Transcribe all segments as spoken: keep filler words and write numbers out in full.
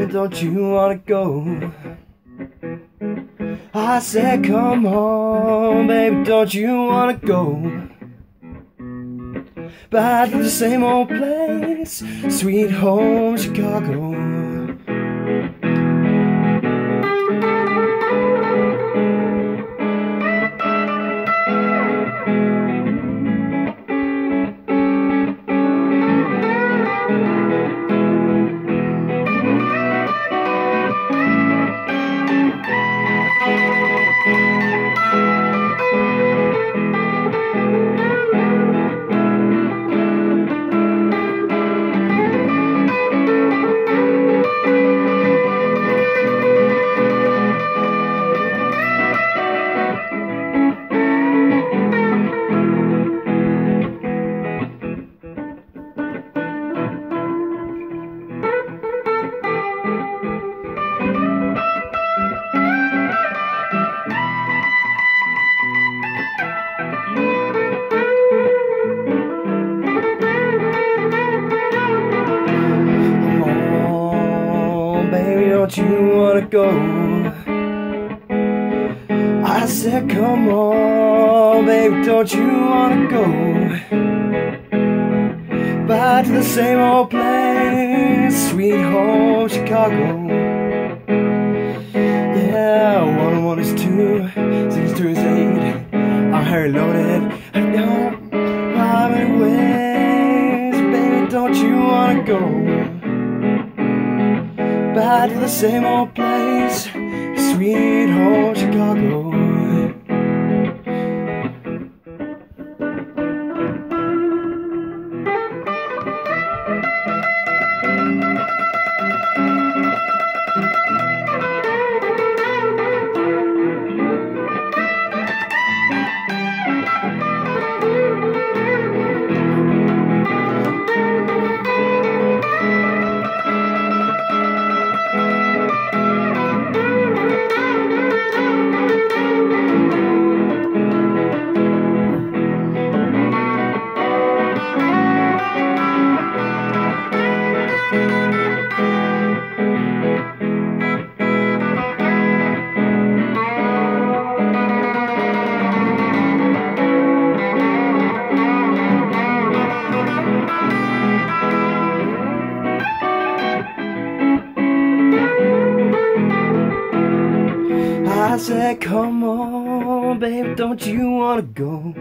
don't you wanna go? I said, come on, baby, don't you wanna go back to the same old place, sweet home Chicago? Baby, don't you wanna go? I said, come on, baby, don't you wanna go back to the same old place, sweet home Chicago? Yeah, one and one is two, six two is eight. I'm Harry loaded. I know how many ways, baby, don't you wanna go back to the same old place, sweet home Chicago? I said, come on, baby, don't you wanna go?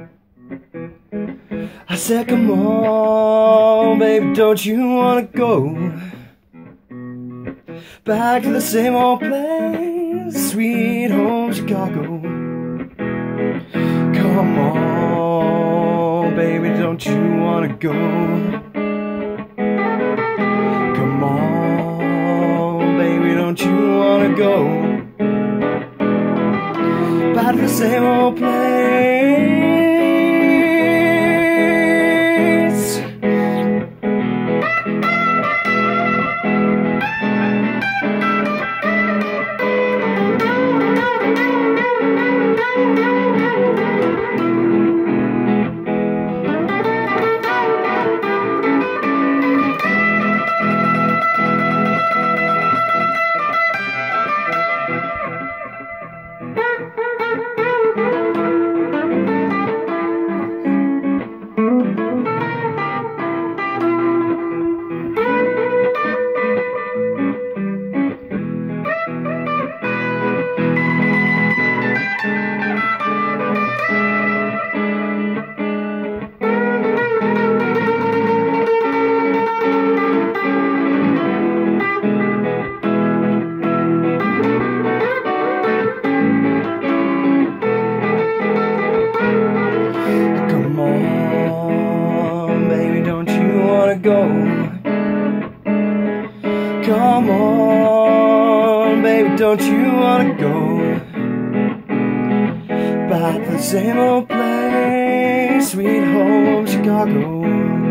I said, come on, baby, don't you wanna go back to the same old place, sweet home Chicago? Come on, baby, don't you wanna go? Come on, baby, don't you wanna go back to the same old place? Go. Come on, baby, don't you wanna go back to the same old place, sweet home Chicago?